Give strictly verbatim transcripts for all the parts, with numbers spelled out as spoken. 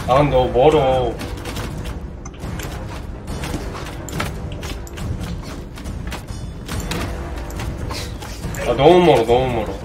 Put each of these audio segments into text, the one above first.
아 근데 너무 멀어. 아 너무 멀어 너무 멀어.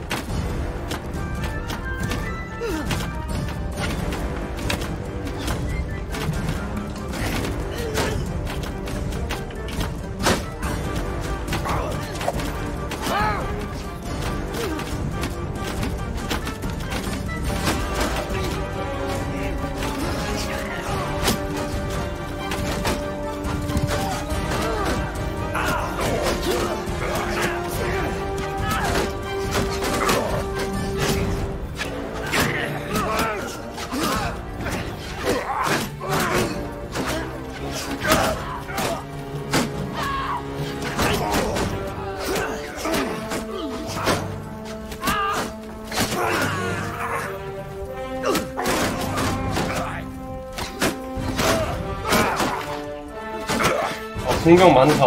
공격 많다.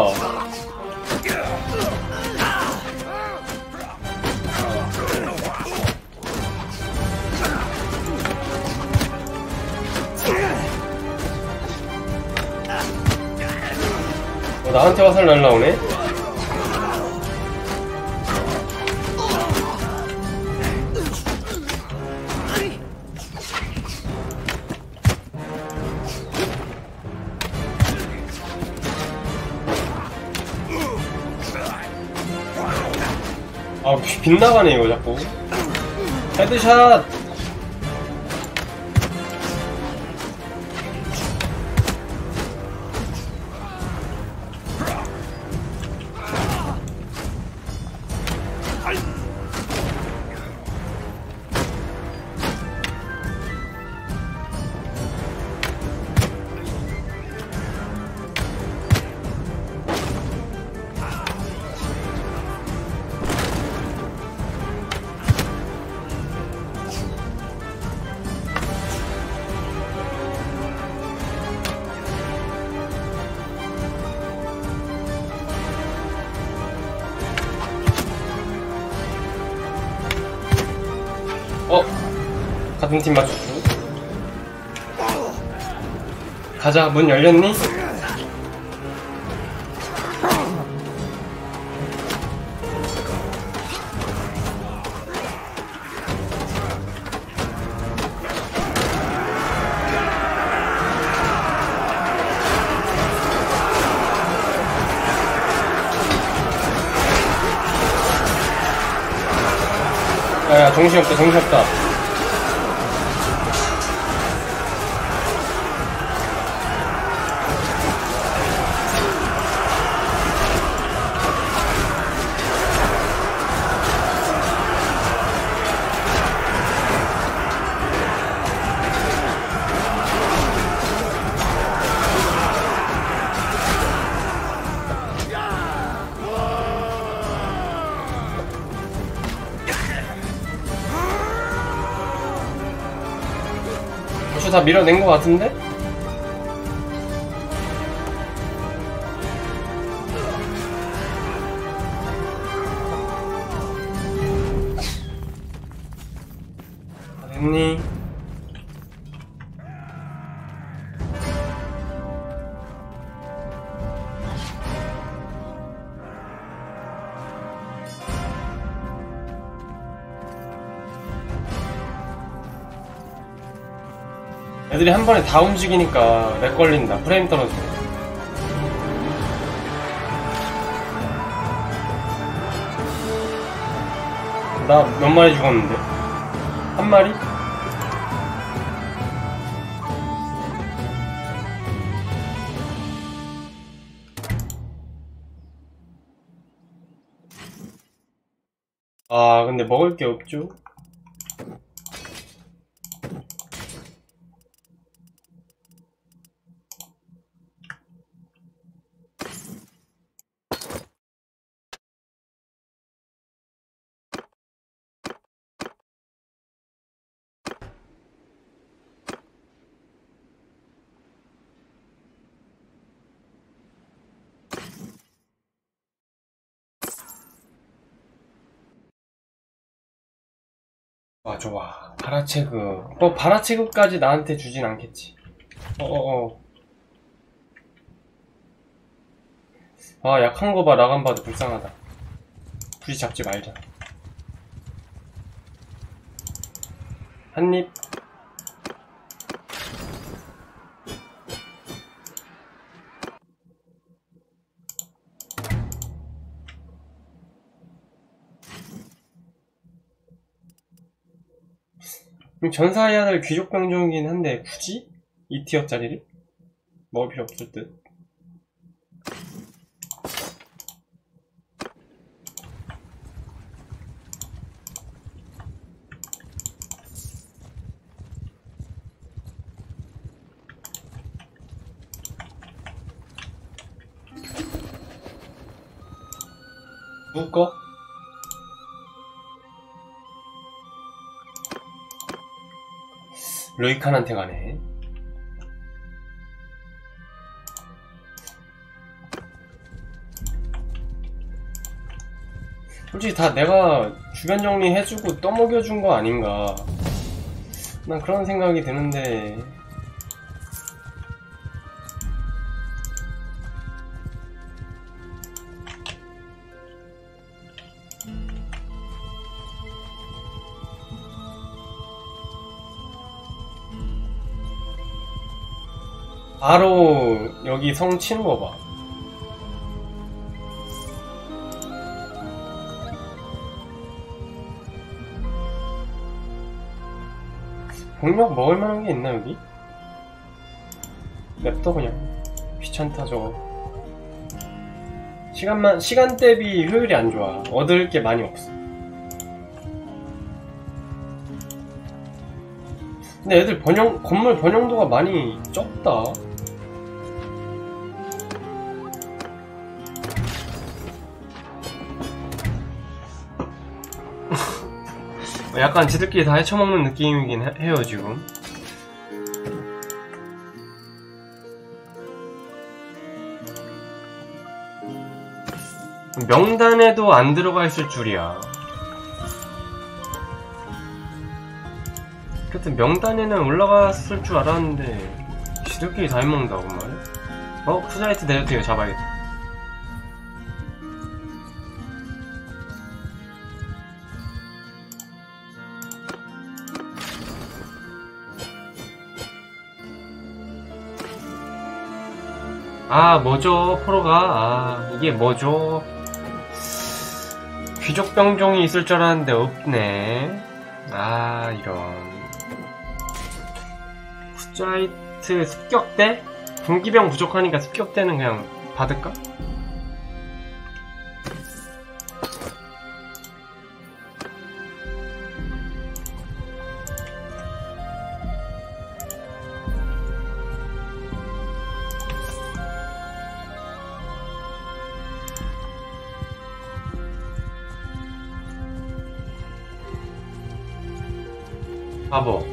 어, 나한테 화살 날라오네? 아 빗나가네 이거 자꾸. 헤드샷. 어? 같은 팀 맞췄고. 가자. 문 열렸니? 야야 정신없다 정신없다. 벌써 다 밀어낸 것 같은데? 다 됐니? 애들이 한 번에 다 움직이니까 렉 걸린다. 프레임 떨어져. 나 몇 마리 죽었는데? 한 마리? 아 근데 먹을 게 없죠? 와 좋아. 바라체그. 뭐 바라체그까지 나한테 주진 않겠지. 어어어. 아 약한 거 봐. 나간 봐도 불쌍하다. 굳이 잡지 말자. 한입. 전사해야 될 귀족병종이긴 한데 굳이? 이 티어짜리를? 먹을 필요 없을 듯. 묶어? 로이칸한테 가네. 솔직히 다 내가 주변 정리해주고 떠먹여준 거 아닌가. 난 그런 생각이 드는데. 바로 여기 성 치는 거 봐. 병력 먹을 만한 게 있나 여기? 냅둬 그냥. 귀찮다 저거. 시간만 시간 대비 효율이 안 좋아. 얻을 게 많이 없어. 근데 애들 번영 건물 번영도가 많이 적다. 약간 지들끼리 다 헤쳐먹는 느낌이긴 해요 지금. 명단에도 안 들어가 있을 줄이야. 하여튼 명단에는 올라갔을 줄 알았는데 지들끼리 다 해먹는다고 말이야. 어? 쿠자이트 데저트 이거 잡아야겠다. 아 뭐죠 포로가. 아 이게 뭐죠. 귀족병종이 있을 줄 알았는데 없네. 아 이런. 쿠자이트 습격대? 군기병 부족하니까 습격대는 그냥 받을까? 바보.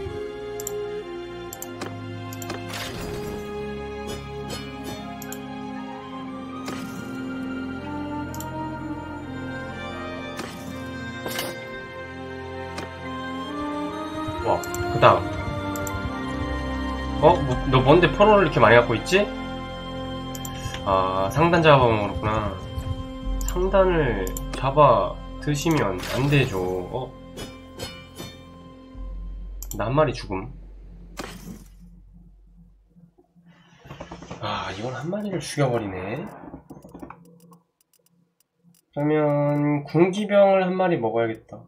와, 그 다음. 어? 뭐, 너 뭔데 포로를 이렇게 많이 갖고 있지? 아, 상단 잡아먹었구나. 상단을 잡아 드시면 안 되죠. 어? 나 한 마리 죽음. 아, 이건 한 마리를 죽여버리네. 그러면 군기병을 한 마리 먹어야겠다.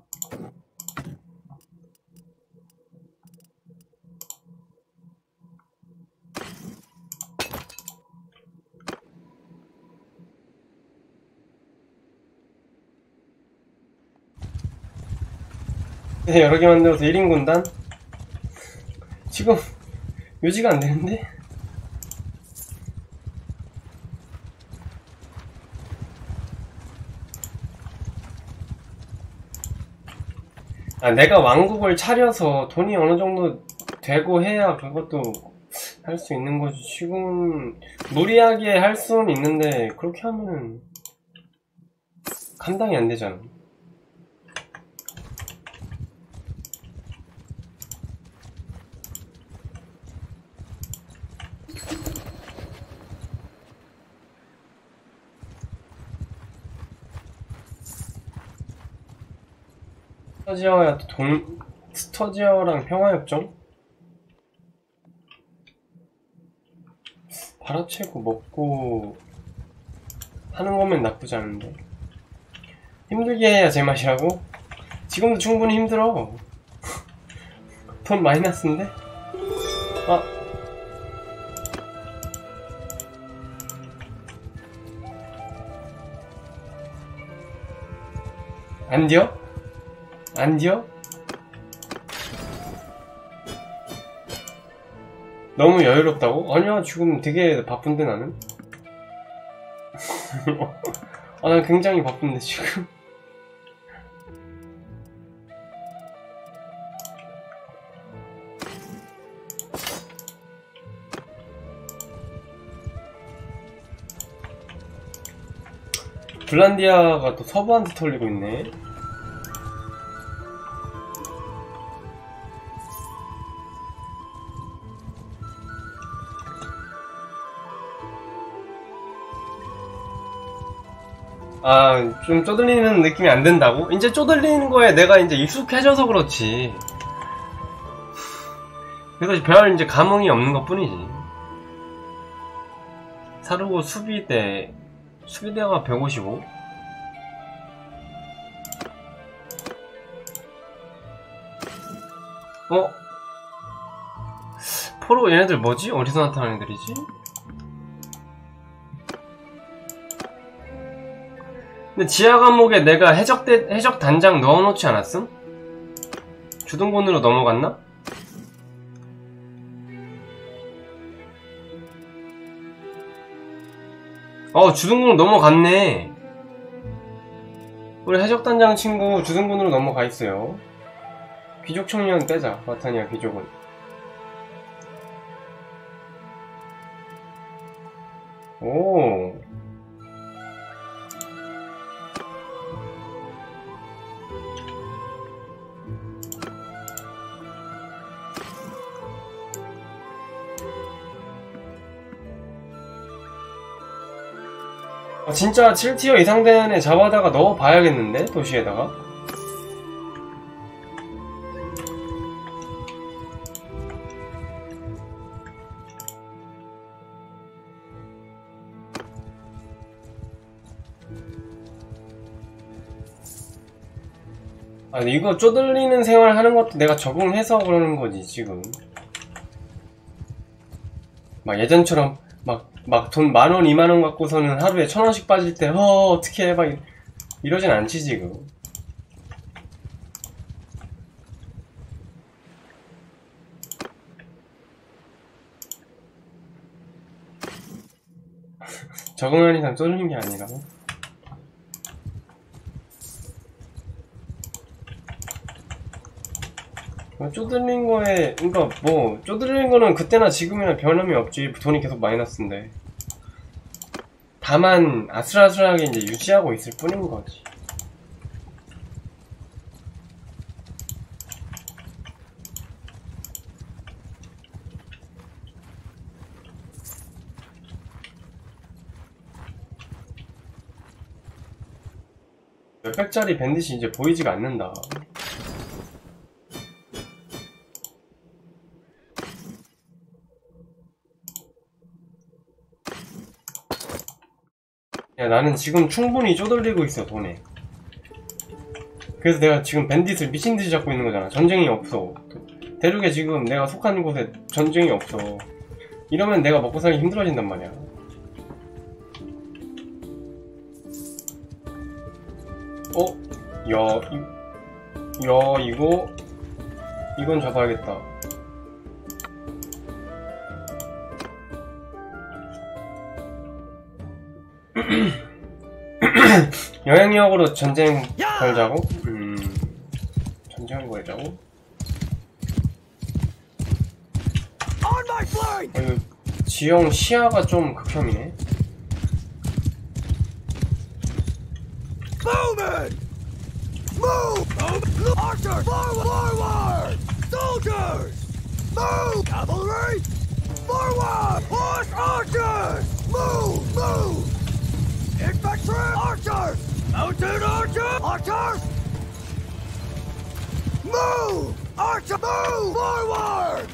네, 여러 개 만들어서 일 인 군단? 지금 유지가 안 되는데? 아, 내가 왕국을 차려서 돈이 어느 정도 되고 해야 그것도 할 수 있는 거지. 지금 무리하게 할 수는 있는데 그렇게 하면은 감당이 안 되잖아. 스터지어야 또 동, 스터지어랑 평화협정? 팔아치고 먹고 하는 거면 나쁘지 않은데. 힘들게 해야 제맛이라고? 지금도 충분히 힘들어. 돈 마이너스인데? 아. 안 뛰어? 안 뛰어? 너무 여유롭다고? 아니야, 지금 되게 바쁜데 나는? 아, 난 굉장히 바쁜데 지금. 블란디아가 또 서부한테 털리고 있네. 아, 좀 쪼들리는 느낌이 안 든다고? 이제 쪼들리는 거에 내가 이제 익숙해져서 그렇지. 그래서 별 이제 감흥이 없는 것 뿐이지. 사르고 수비대, 수비대가 백오십오? 어? 포로 얘네들 뭐지? 어디서 나타나는 애들이지? 근데 지하 감옥에 내가 해적대, 해적 단장 넣어놓지 않았음? 주둔군으로 넘어갔나? 어, 주둔군으로 넘어갔네. 우리 해적 단장 친구 주둔군으로 넘어가 있어요. 귀족 청년 빼자. 마타니아 귀족은. 오. 아, 진짜 칠 티어 이상 되는 애 잡아다가 넣어봐야겠는데? 도시에다가? 아니, 이거 쪼들리는 생활 하는 것도 내가 적응해서 그러는 거지, 지금. 막 예전처럼 막 막 돈 만원, 이만원 갖고서는 하루에 천원씩 빠질 때, 어, 어떻게 해, 막 이러진 않지, 지금. 적응하는 이상 쪼들린 게 아니라고? 쪼들린 거에, 그니까 뭐, 쪼들린 거는 그때나 지금이나 변함이 없지. 돈이 계속 마이너스인데. 다만, 아슬아슬하게 이제 유지하고 있을 뿐인 거지. 몇백짜리 밴딧이 이제 보이지가 않는다. 야, 나는 지금 충분히 쪼들리고 있어, 돈에. 그래서 내가 지금 밴딧을 미친듯이 잡고 있는 거잖아. 전쟁이 없어. 대륙에 지금 내가 속한 곳에 전쟁이 없어. 이러면 내가 먹고 살기 힘들어진단 말이야. 어? 야, 이, 야, 이거, 이건 잡아야겠다. 영향력으로 전쟁 걸자고? 음, 전쟁 걸자고? 어, 이거 지형 시야가 좀 극혐이네. Movement! Move! Move! Archers! Forward! Forward! Soldiers! Move! Cavalry! Forward! Push archers! Move! Move! Infantry! Archers! Mounted archers! Archers! Move! Archer, move! Forward!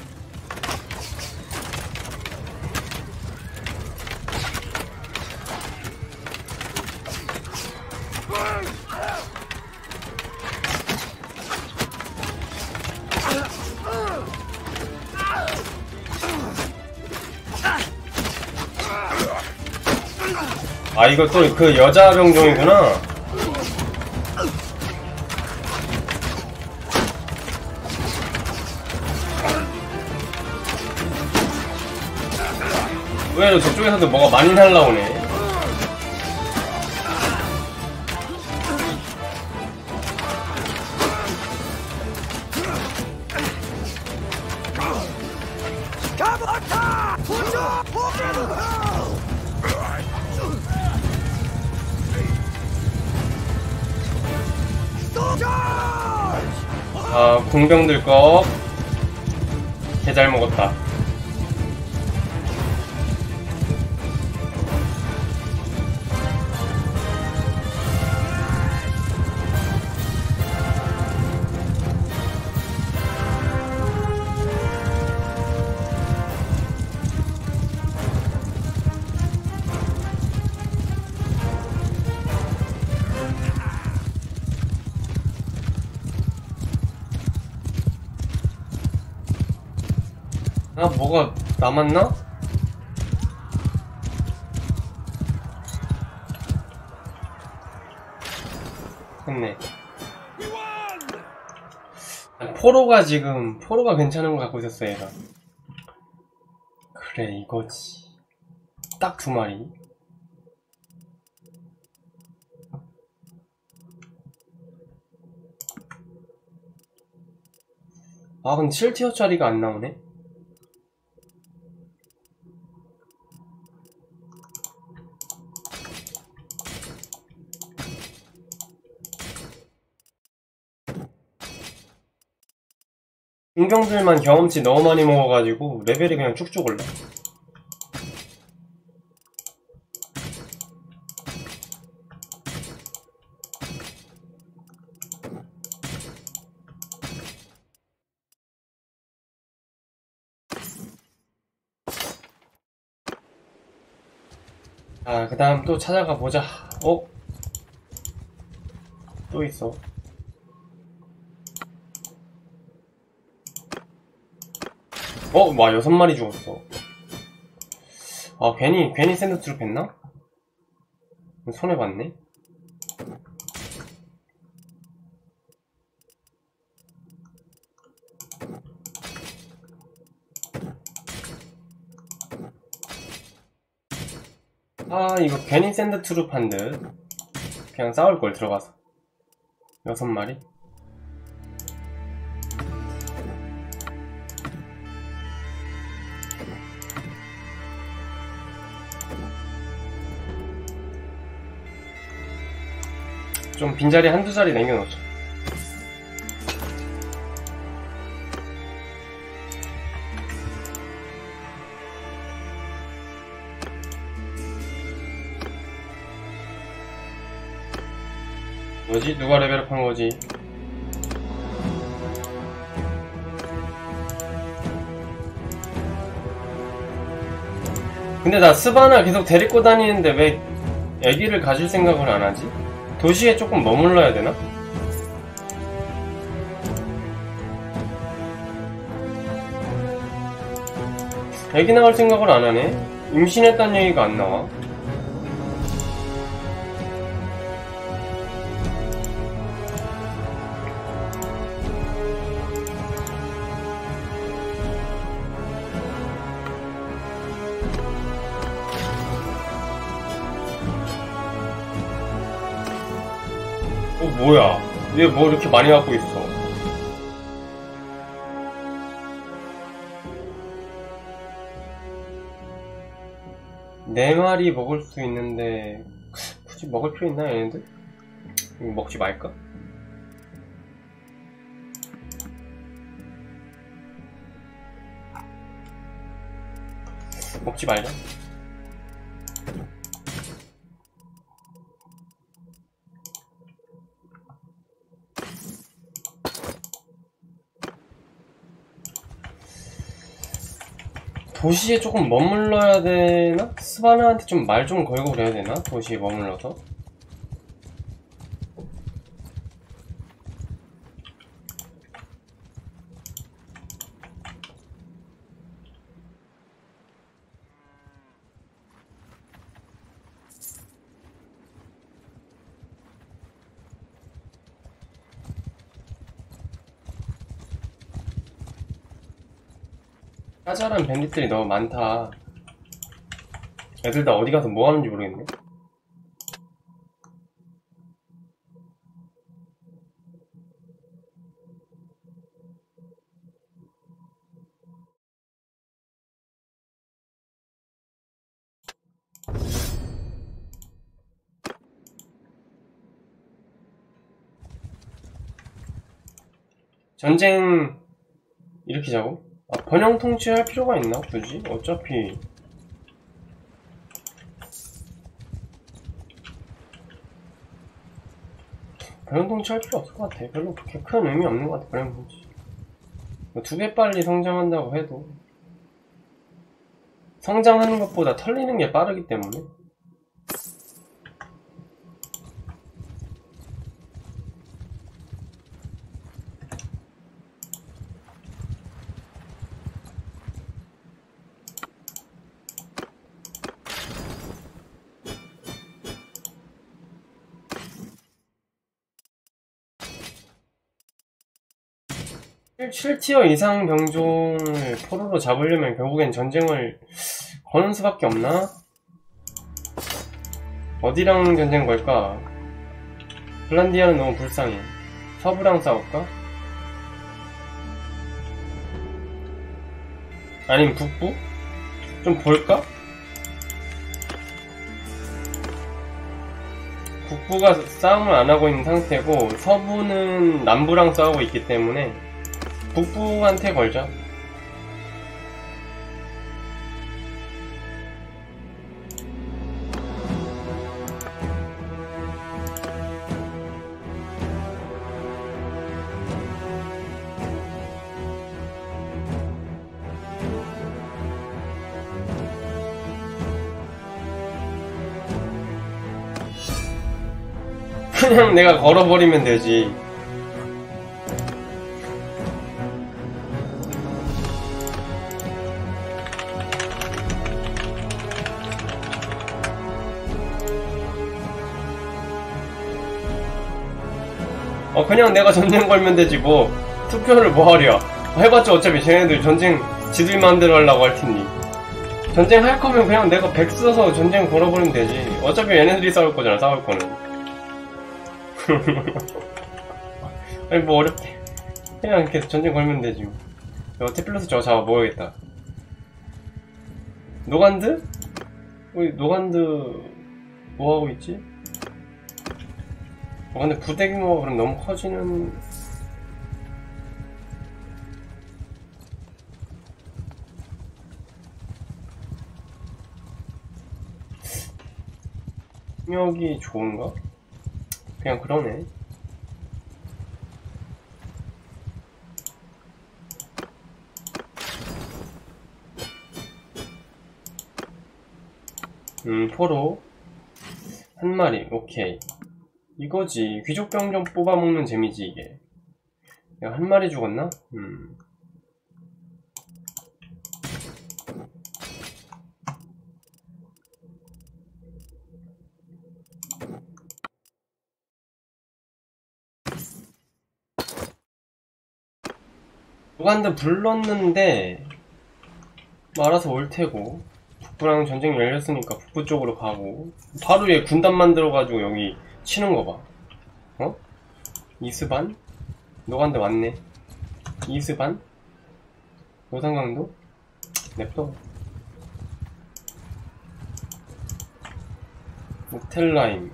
아, 이거 또 그 여자 병종이구나. 의외로 저쪽에서도 뭐가 많이 날라오네. 아, 궁병들 거 개 잘 먹었다. 아, 뭐가 남았나? 됐네. 포로가 지금 포로가 괜찮은 거 갖고 있었어. 얘가. 그래, 이거지. 딱 두 마리. 아, 근데 칠 티어짜리가 안 나오네. 공병들만 경험치 너무 많이 먹어가지고 레벨이 그냥 쭉쭉 올라. 아, 그 다음 또 찾아가 보자. 어? 또 있어. 어? 와, 여섯 마리 죽었어. 아, 괜히, 괜히 샌드트룹 했나? 손해봤네? 아, 이거 괜히 샌드트룹 한 듯. 그냥 싸울 걸 들어가서. 여섯 마리? 좀 빈자리 한두 자리 남겨놓자. 뭐지? 누가 레벨업 한 거지? 근데 나 스바나 계속 데리고 다니는데 왜 애기를 가질 생각을 안 하지? 도시에 조금 머물러야 되나? 애기 나갈 생각을 안 하네? 임신했다는 얘기가 안 나와. 어, 뭐야? 얘 뭐 이렇게 많이 갖고 있어? 네 마리 먹을 수 있는데 굳이 먹을 필요 있나 얘네들? 이거 먹지 말까? 먹지 말자. 도시에 조금 머물러야 되나? 스바나한테 좀 말 좀 걸고 그래야 되나? 도시에 머물러서? 짜잘한 밴딧들이 너무 많다. 애들 다 어디 가서 뭐 하는지 모르겠네. 전쟁 일으키자고? 아, 번영 통치할 필요가 있나? 굳이? 어차피 번영 통치할 필요 없을 것 같아. 별로 그렇게 큰 의미 없는 것 같아. 번영 통치 두 배 빨리 성장한다고 해도 성장하는 것보다 털리는 게 빠르기 때문에. 칠 티어 이상 병종을 포로로 잡으려면 결국엔 전쟁을 거는 수밖에 없나? 어디랑 전쟁 걸까? 블란디아는 너무 불쌍해. 서부랑 싸울까? 아니면 북부? 좀 볼까? 북부가 싸움을 안 하고 있는 상태고 서부는 남부랑 싸우고 있기 때문에 북부한테 걸자. 그냥 내가 걸어버리면 되지. 어 그냥 내가 전쟁 걸면 되지 뭐. 투표를 뭐 하랴. 해봤자 어차피 쟤네들 전쟁 지들 마음대로 하려고 할 텐데. 전쟁 할 거면 그냥 내가 백 써서 전쟁 걸어버리면 되지. 어차피 얘네들이 싸울 거잖아. 싸울 거는. 아니 뭐 어렵대. 그냥 이렇게 전쟁 걸면 되지. 어, 테플러스 저거 잡아 먹어야겠다. 노간드? 우리 노간드 뭐하고 있지? 어, 근데 부대 규모가 그럼 너무 커지는. 협력이 좋은가? 그냥 그러네. 음, 포로 한 마리. 오케이. 이거지. 귀족병정 뽑아먹는 재미지 이게. 내가 한 마리 죽었나? 음. 노간드 불렀는데 뭐 알아서 올 테고. 북부랑 전쟁 열렸으니까 북부 쪽으로 가고. 바로 얘 군단 만들어가지고 여기 치는 거 봐. 어? 이스반? 노간드 왔네. 이스반? 노상강도? 냅둬. 목텔라임.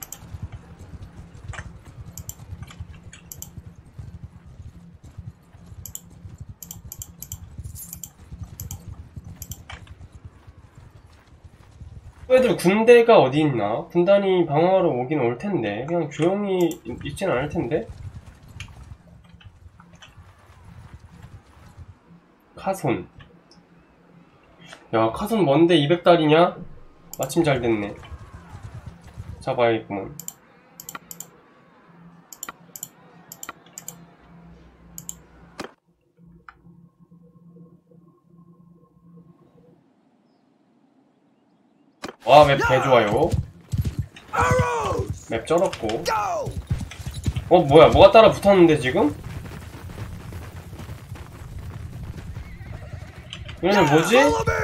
애들 군대가 어디 있나? 군단이 방어하러 오긴 올 텐데 그냥 조용히 있진 않을 텐데. 카손. 야, 카손 뭔데 이백 달이냐? 마침 잘 됐네. 잡아야겠구먼. 와, 맵 개좋아요. 맵 쩔었고. 어, 뭐야, 뭐가 따라 붙었는데 지금? 얘는 뭐지?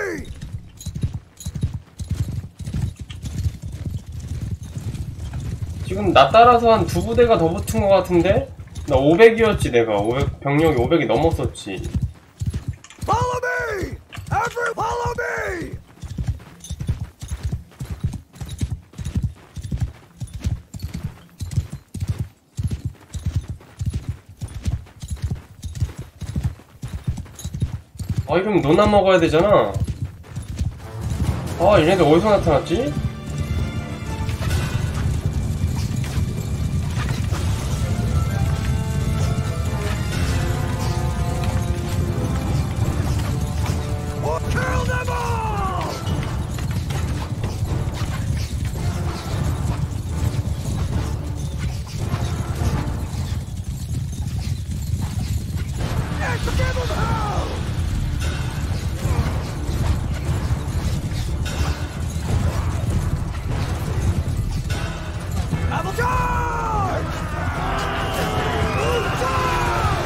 지금 나 따라서 한 두 부대가 더 붙은 것 같은데? 나 오백이었지 내가. 오백, 병력이 오백이 넘었었지. Follow me! Every follow me! 아, 이러면 너나 먹어야 되잖아. 아, 얘네들 어디서 나타났지? Kill them all! Yes, give them hell! Double charge! Move charge!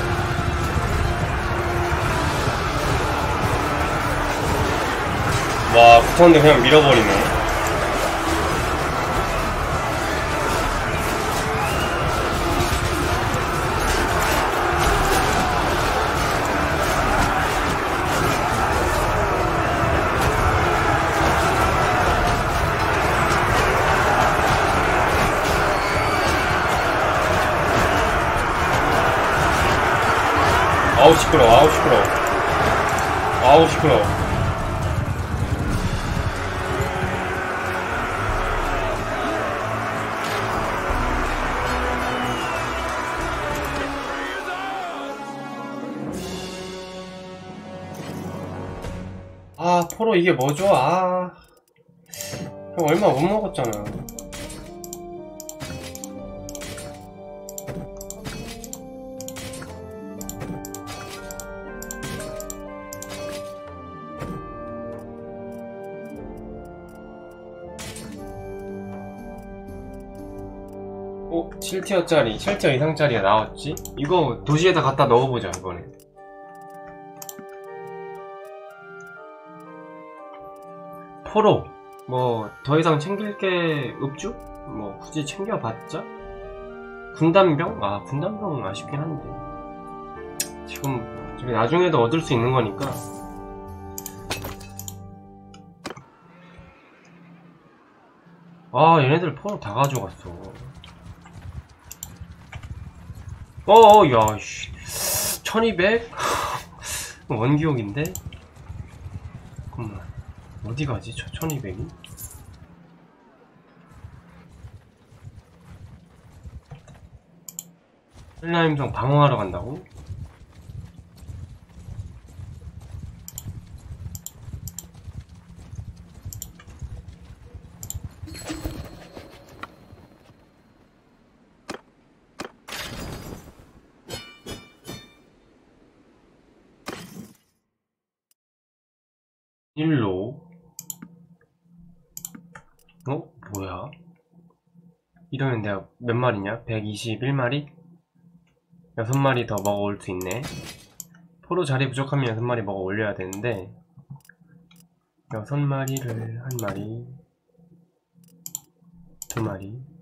와, 붙었는데 그냥 밀어버리네. 아우 시끄러워, 아우 시끄러워, 아우 시끄러워. 아, 포로 이게 뭐죠? 아, 형 얼마 못 먹었잖아. 어? 칠 티어짜리, 칠 티어 이상짜리가 나왔지? 이거 도시에다 갖다 넣어보자, 이번에. 포로, 뭐 더 이상 챙길 게 없죠? 뭐 굳이 챙겨봤자? 군단병? 아, 군단병 아쉽긴 한데 지금 저기 나중에도 얻을 수 있는 거니까. 아, 얘네들 포로 다 가져갔어. 어어, 야, 씨. 천이백? 원기옥인데? 잠깐만, 어디 가지? 저 천이백이? 헬라임성 방어하러 간다고? 일로. 어? 뭐야? 이러면 내가 몇 마리냐? 백이십일 마리? 여섯 마리 더 먹어 올 수 있네. 포로 자리 부족하면 여섯 마리 먹어 올려야 되는데, 여섯 마리를 한 마리, 두 마리,